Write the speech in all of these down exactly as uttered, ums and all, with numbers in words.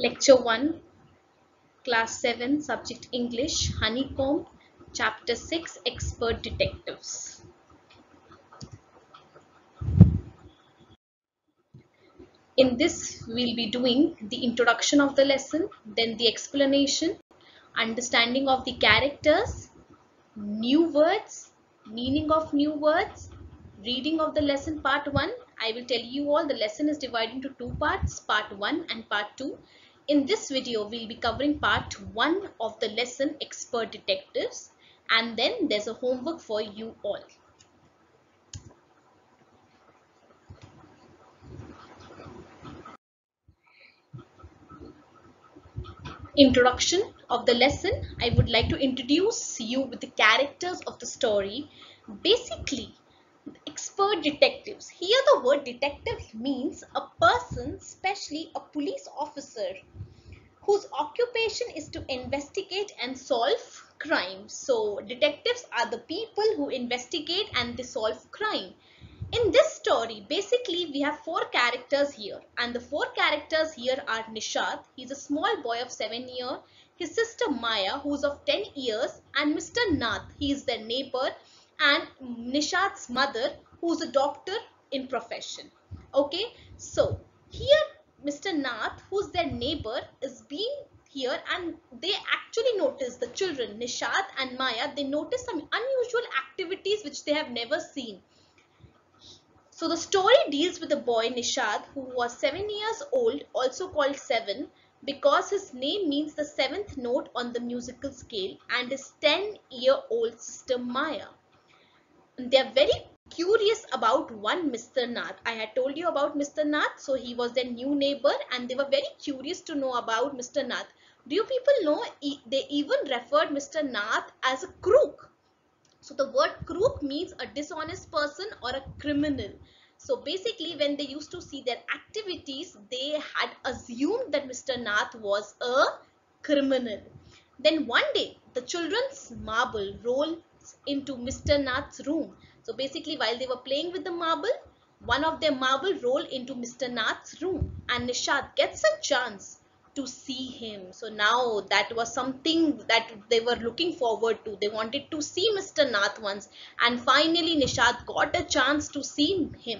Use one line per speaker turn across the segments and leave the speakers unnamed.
Lecture one, Class seven, Subject English, Honeycomb, Chapter six, Expert Detectives. In this, we'll be doing the introduction of the lesson, then the explanation, understanding of the characters, new words, meaning of new words, reading of the lesson part one. I will tell you all the lesson is divided into two parts, part one and part two. In this video, we'll be covering part one of the lesson Expert Detectives, and then there's a homework for you all. Introduction of the lesson, I would like to introduce you with the characters of the story. Basically, expert detectives. Here the word detective means a person, especially a police officer, whose occupation is to investigate and solve crime. So detectives are the people who investigate and they solve crime. In this story, basically we have four characters here, and the four characters here are Nishad. He's a small boy of seven years, his sister Maya, who's of ten years, and Mister Nath, he is their neighbor, and Nishad's mother, who's a doctor in profession. Okay, so here Mister Nath, who's their neighbor, is being here, and they actually notice, the children Nishad and Maya, they notice some unusual activities which they have never seen. So the story deals with a boy Nishad who was seven years old, also called Seven, because his name means the seventh note on the musical scale, and his ten year old sister Maya. They are very curious about one Mister Nath. I had told you about Mister Nath, so he was their new neighbor, and they were very curious to know about Mister Nath. Do you people know they even referred Mister Nath as a crook? So the word crook means a dishonest person or a criminal. So basically, when they used to see their activities, they had assumed that Mister Nath was a criminal. Then one day, the children's marble rolls into Mister Nath's room. So basically, while they were playing with the marble, one of their marble rolled into Mister Nath's room, and Nishad gets a chance to see him. So now that was something that they were looking forward to. They wanted to see Mister Nath once, and finally Nishad got a chance to see him.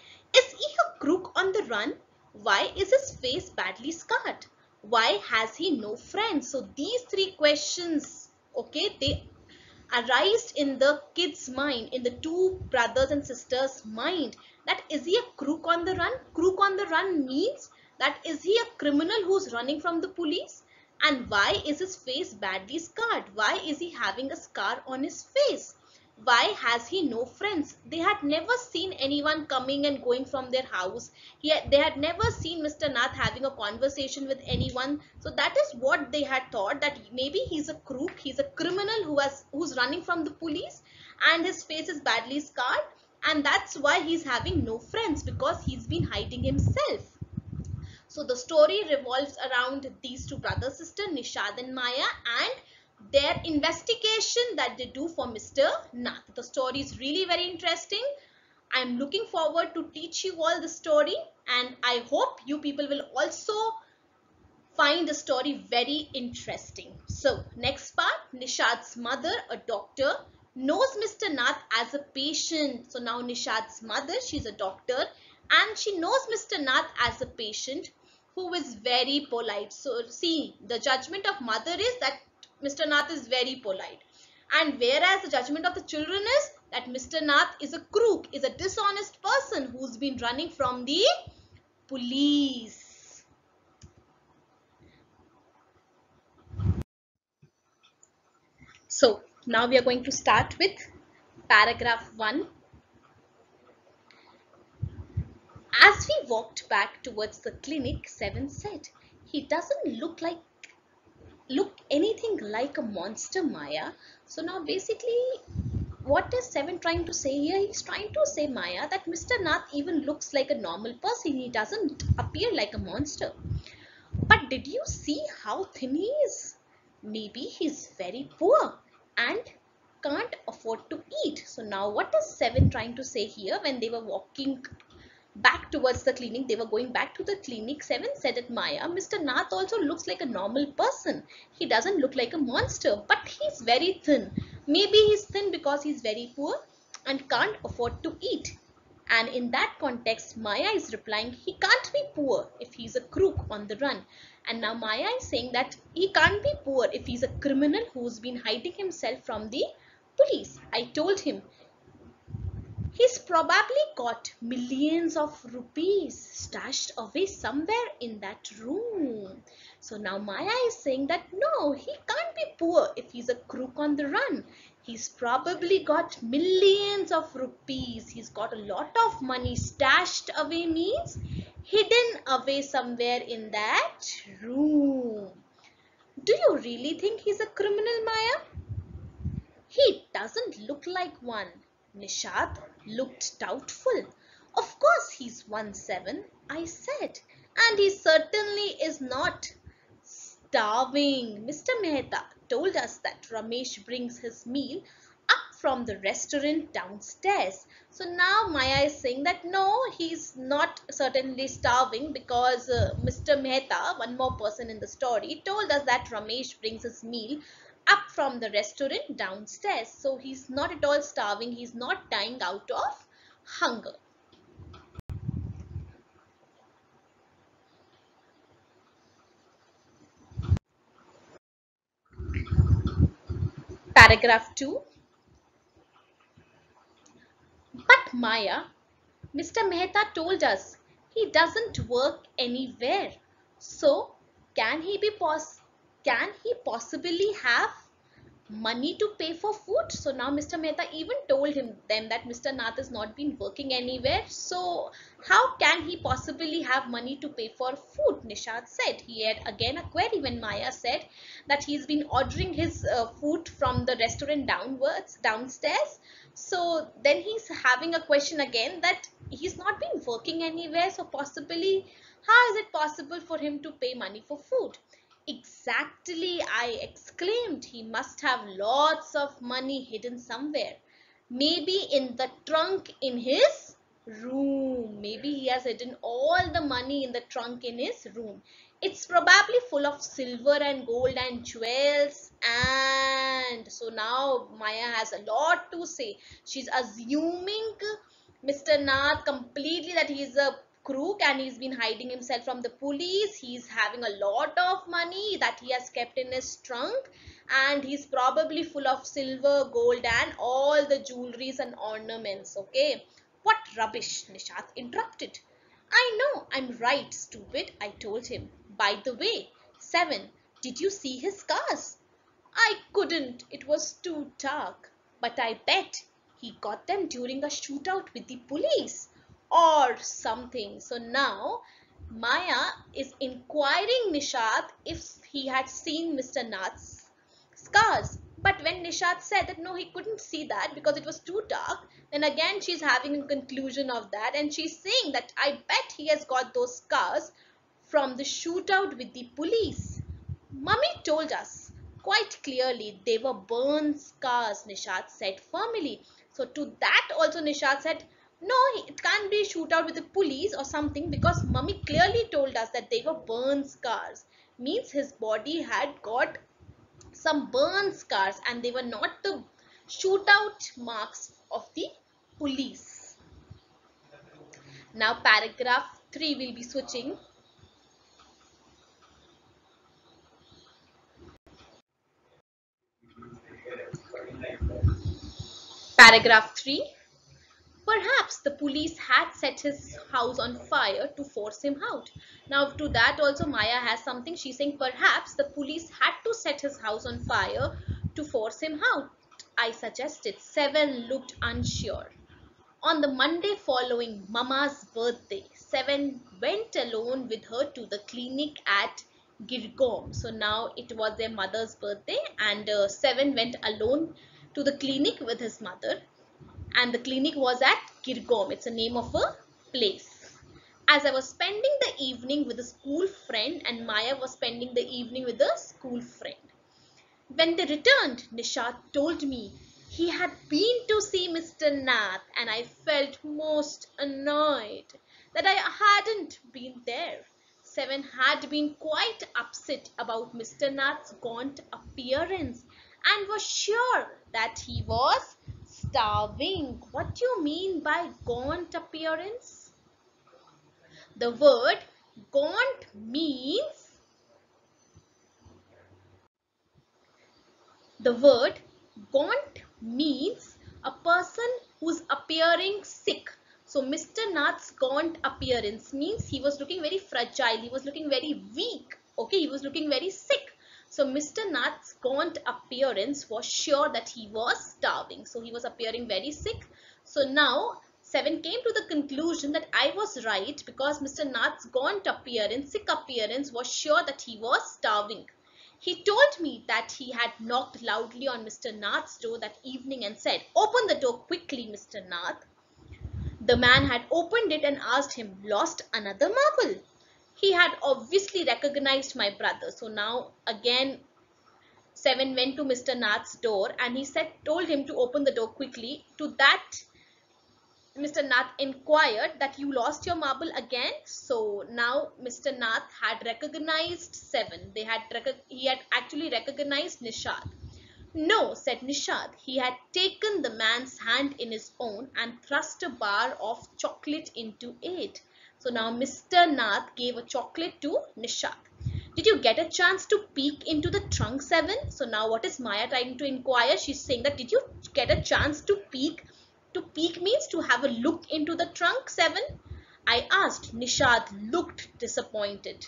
Is he a crook on the run? Why is his face badly scarred? Why has he no friends? So these three questions, okay, they arised in the kid's mind, in the two brothers and sisters' mind, that is he a crook on the run? Crook on the run means that is he a criminal who's running from the police? And why is his face badly scarred? Why is he having a scar on his face? Why has he no friends? They had never seen anyone coming and going from their house. He had, they had never seen Mister Nath having a conversation with anyone. So that is what they had thought, that maybe he's a crook, he's a criminal who has who's running from the police, and his face is badly scarred, and that's why he's having no friends, because he's been hiding himself. So the story revolves around these two brother sister, Nishad and Maya, and their investigation that they do for Mister Nath. The story is really very interesting. I'm looking forward to teach you all the story, and I hope you people will also find the story very interesting. So next part, Nishad's mother, a doctor, knows Mister Nath as a patient. So now Nishad's mother, she's a doctor, and she knows Mister Nath as a patient who is very polite. So see, the judgment of mother is that Mister Nath is very polite, and whereas the judgment of the children is that Mister Nath is a crook, is a dishonest person who's been running from the police. So now we are going to start with paragraph one. As we walked back towards the clinic, Seven said, "He doesn't look like look anything like a monster, Maya." So now basically, what is Seven trying to say here? He's trying to say, Maya, that Mister Nath even looks like a normal person. He doesn't appear like a monster. But did you see how thin he is? Maybe he's very poor and can't afford to eat. So now what is Seven trying to say here when they were walking back towards the clinic. They were going back to the clinic. Seven said at Maya, Mister Nath also looks like a normal person. He doesn't look like a monster, but he's very thin. Maybe he's thin because he's very poor and can't afford to eat. And in that context, Maya is replying, he can't be poor if he's a crook on the run. And now Maya is saying that he can't be poor if he's a criminal who's been hiding himself from the police. I told him he's probably got millions of rupees stashed away somewhere in that room. So now Maya is saying that no, he can't be poor if he's a crook on the run. He's probably got millions of rupees. He's got a lot of money stashed away, means hidden away somewhere in that room. Do you really think he's a criminal, Maya? He doesn't look like one. Nishad looked doubtful. Of course he's one seven, I said. And he certainly is not starving. Mister Mehta told us that Ramesh brings his meal up from the restaurant downstairs. So now Maya is saying that no, he's not certainly starving because uh, Mister Mehta, one more person in the story, told us that Ramesh brings his meal up from the restaurant downstairs. So he's not at all starving. He's not dying out of hunger. Paragraph two. But Maya, Mister Mehta told us he doesn't work anywhere. So can he be pos can he possibly have money to pay for food? So now Mister Mehta even told him them that Mister Nath has not been working anywhere. So how can he possibly have money to pay for food? Nishad said. He had again a query when Maya said that he's been ordering his uh, food from the restaurant downwards downstairs. So then he's having a question again that he's not been working anywhere. So possibly how is it possible for him to pay money for food? Exactly, I exclaimed. He must have lots of money hidden somewhere. Maybe in the trunk in his room. Maybe he has hidden all the money in the trunk in his room. It's probably full of silver and gold and jewels. And so now Maya has a lot to say. She's assuming Mister Nath completely that he is a crook and he's been hiding himself from the police. He's having a lot of money that he has kept in his trunk, and he's probably full of silver, gold and all the jewelries and ornaments. Okay, what rubbish, Nishad interrupted. I know, I'm right, stupid, I told him. By the way, seven, did you see his cars? I couldn't, it was too dark. But I bet he got them during a shootout with the police or something. So now Maya is inquiring Nishad if he had seen Mister Nath's scars. But when Nishad said that no, he couldn't see that because it was too dark, then again she's having a conclusion of that, and she's saying that I bet he has got those scars from the shootout with the police. Mummy told us quite clearly they were burn scars, Nishad said firmly. So to that also Nishad said, no, it can't be shootout with the police or something because Mummy clearly told us that they were burn scars. Means his body had got some burn scars and they were not the shootout marks of the police. Now paragraph three will be switching. Paragraph three. Perhaps the police had set his house on fire to force him out. Now to that also Maya has something. She's saying perhaps the police had to set his house on fire to force him out. I suggested. Seven looked unsure. On the Monday following Mama's birthday, Seven went alone with her to the clinic at Girgaon. So now it was their mother's birthday, and uh, Seven went alone to the clinic with his mother, and the clinic was at Girgaon. It's a name of a place. As I was spending the evening with a school friend and Maya was spending the evening with a school friend. When they returned, Nishad told me he had been to see Mister Nath, and I felt most annoyed. that I hadn't been there. Seven had been quite upset about Mister Nath's gaunt appearance and was sure that he was starving. What do you mean by gaunt appearance? The word gaunt means the word gaunt means a person who's appearing sick. So Mister Nath's gaunt appearance means he was looking very fragile. He was looking very weak. Okay, he was looking very sick. So Mister Nath's gaunt appearance was sure that he was starving. So he was appearing very sick. So now Seven came to the conclusion that I was right because Mister Nath's gaunt appearance, sick appearance was sure that he was starving. He told me that he had knocked loudly on Mister Nath's door that evening and said, "Open the door quickly, Mister Nath." The man had opened it and asked him, "Lost another marble?" He had obviously recognized my brother. So now again Seven went to Mister Nath's door and he said, told him to open the door quickly. To that Mister Nath inquired that you lost your marble again. So now Mister Nath had recognized Seven. They had he had actually recognized Nishad. "No," said Nishad. He had taken the man's hand in his own and thrust a bar of chocolate into it. So now Mister Nath gave a chocolate to Nishad. "Did you get a chance to peek into the trunk, Seven?" So now what is Maya trying to inquire? She's saying that did you get a chance to peek? To peek means to have a look into the trunk, Seven. I asked. Nishad looked disappointed.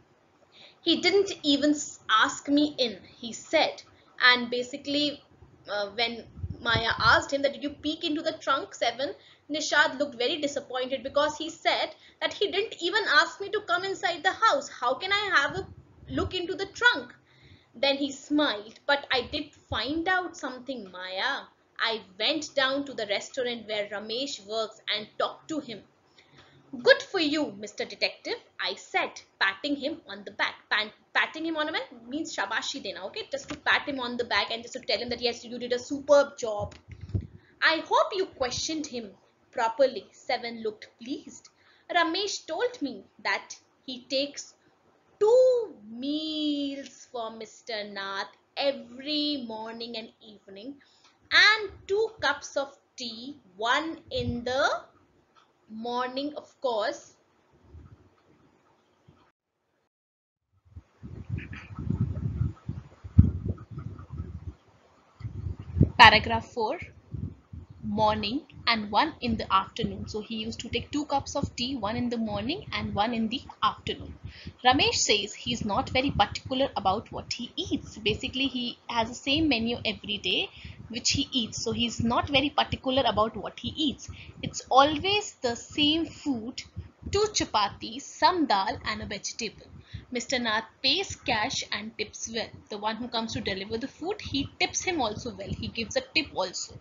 "He didn't even ask me in," he said. And basically uh, when Maya asked him that did you peek into the trunk, Seven, Nishad looked very disappointed because he said that he didn't even ask me to come inside the house. How can I have a look into the trunk? Then he smiled. "But I did find out something, Maya. I went down to the restaurant where Ramesh works and talked to him." "Good for you, Mister Detective," I said, patting him on the back. Pat patting him on the back means shabashi dena, okay? Just to pat him on the back and just to tell him that yes, you did a superb job. "I hope you questioned him properly." Seven looked pleased. "Ramesh told me that he takes two meals for Mister Nath every morning and evening and two cups of tea, one in the morning, of course." Paragraph four, morning and one in the afternoon. So he used to take two cups of tea, one in the morning and one in the afternoon. Ramesh says he's not very particular about what he eats. Basically, he has the same menu every day which he eats. So he's not very particular about what he eats. It's always the same food, two chapatis, some dal and a vegetable. Mister Nath pays cash and tips well. The one who comes to deliver the food, he tips him also well. He gives a tip also.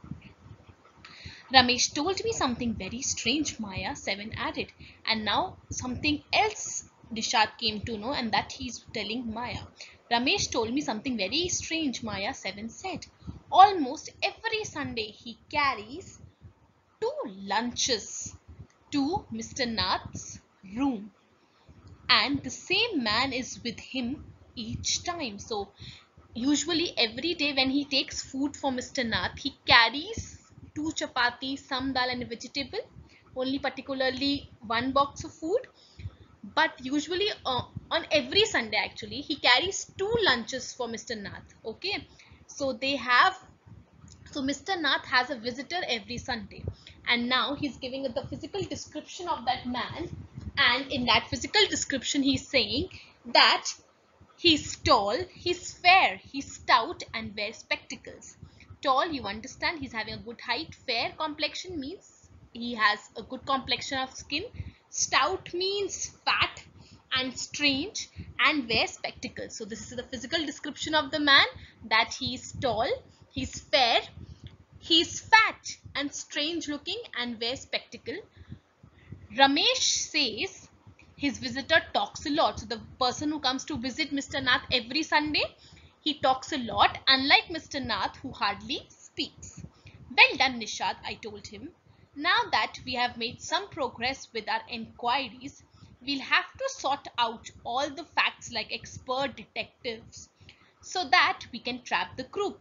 "Ramesh told me something very strange," Maya, Seven added. And now something else Nishad came to know, and that he's telling Maya. "Ramesh told me something very strange," Maya, Seven said. "Almost every Sunday he carries two lunches to Mister Nath's room. And the same man is with him each time." So usually every day when he takes food for Mister Nath, he carries two chapatis, some dal and a vegetable, only particularly one box of food. But usually uh, on every Sunday actually, he carries two lunches for Mister Nath. Okay, so they have, so Mister Nath has a visitor every Sunday. And now he's giving the physical description of that man. And in that physical description, he's saying that he's tall, he's fair, he's stout and wears spectacles. Tall, you understand, he's having a good height. Fair complexion means he has a good complexion of skin. Stout means fat and strange and wears spectacles. So this is the physical description of the man, that he's tall, he's fair, he's fat and strange looking and wears spectacle. Ramesh says his visitor talks a lot. So the person who comes to visit Mister Nath every Sunday, he talks a lot, unlike Mister Nath who hardly speaks. "Well done, Nishad," I told him. Now that we have made some progress with our enquiries, we'll have to sort out all the facts like expert detectives so that we can trap the crook.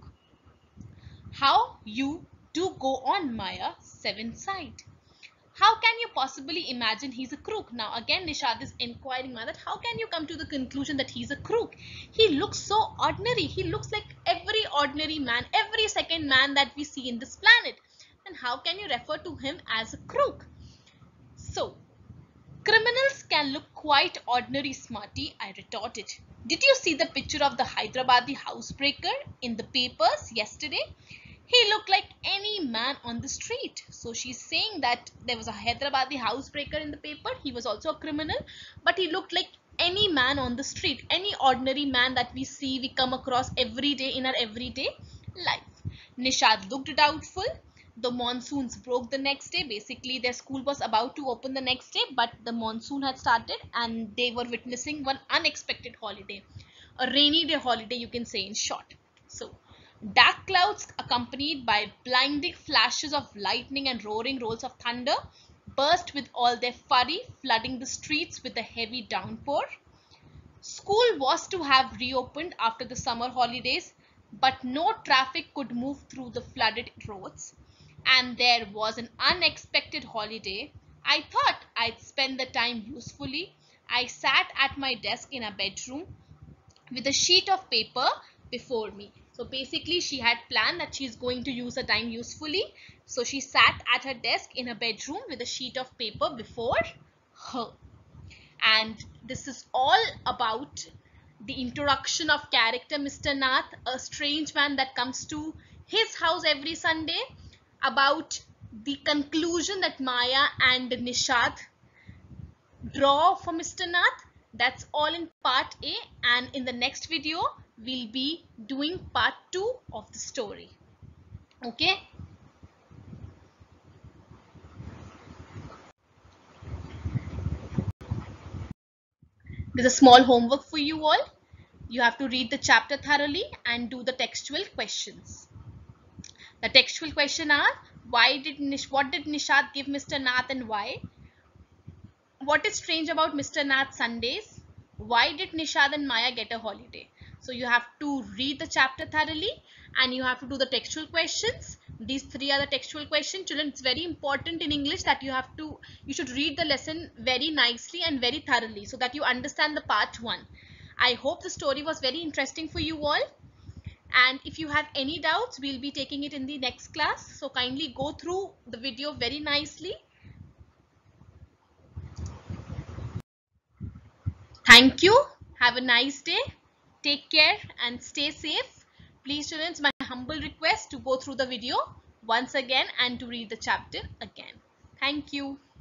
How you do go on, Maya? Seventh side. How can you possibly imagine he's a crook? Now again Nishad is inquiring that how can you come to the conclusion that he's a crook? He looks so ordinary. He looks like every ordinary man, every second man that we see in this planet. And how can you refer to him as a crook? So, criminals can look quite ordinary, Smarty, I retorted. Did you see the picture of the Hyderabadi housebreaker in the papers yesterday? He looked like any man on the street. So she's saying that there was a Hyderabadi housebreaker in the paper. He was also a criminal, but he looked like any man on the street, any ordinary man that we see, we come across every day in our everyday life. Nishad looked doubtful. The monsoons broke the next day. Basically, their school was about to open the next day, but the monsoon had started and they were witnessing one unexpected holiday. A rainy day holiday, you can say in short. So, dark clouds accompanied by blinding flashes of lightning and roaring rolls of thunder burst with all their fury, flooding the streets with a heavy downpour. School was to have reopened after the summer holidays, but no traffic could move through the flooded roads. And there was an unexpected holiday. I thought I'd spend the time usefully. I sat at my desk in a bedroom with a sheet of paper before me. So basically she had planned that she's going to use her time usefully. So she sat at her desk in a bedroom with a sheet of paper before her. And this is all about the introduction of character Mister Nath, a strange man that comes to his house every Sunday, about the conclusion that Maya and Nishad draw for Mister Nath. That's all in part A, and in the next video we'll be doing part two of the story. Okay. There's a small homework for you all. You have to read the chapter thoroughly and do the textual questions. The textual question are: why did Nish what did Nishad give Mister Nath and why? What is strange about Mister Nath Sundays? Why did Nishad and Maya get a holiday? So you have to read the chapter thoroughly and you have to do the textual questions. These three are the textual questions. Children, it's very important in English that you have to, you should read the lesson very nicely and very thoroughly so that you understand the part one. I hope the story was very interesting for you all. And if you have any doubts, we'll be taking it in the next class. So kindly go through the video very nicely. Thank you. Have a nice day. Take care and stay safe. Please, students, my humble request to go through the video once again and to read the chapter again. Thank you.